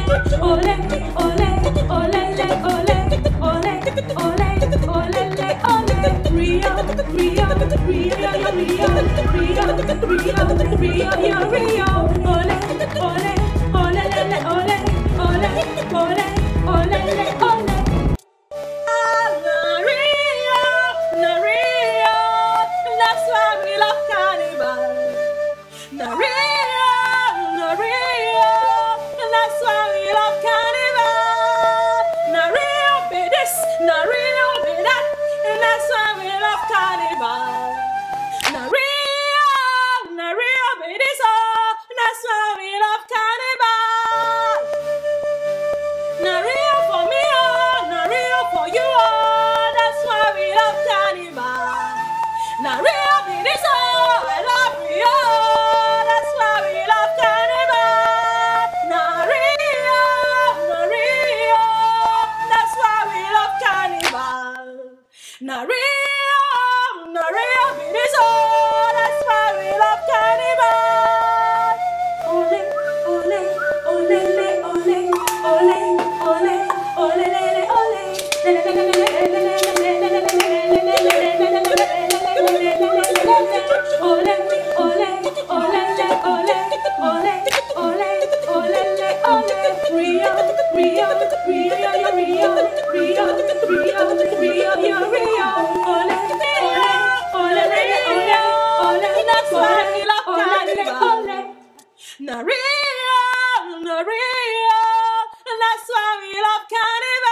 ole, ole, ole, ole, ole, ole, ole, ole. Rio, Rio, Rio, Rio, Rio, Rio, Rio, Rio. Ole, ole, ole, ole, ole, ole, ole, ole. That's why we love carnival. That's why we love carnival. Be this, be that, and that's why we love carnival. Be this, oh, that's why we love carnival. For me, oh, for you, oh, that's why we love carnival. Be this, oh, I love you, oh, that's why we love carnival. That's why we love carnival. Be this, oh, that's why we love carnival. Ole, ole, ole, ole, ole, ole, ole, ole, Rio, that's why we love carnival.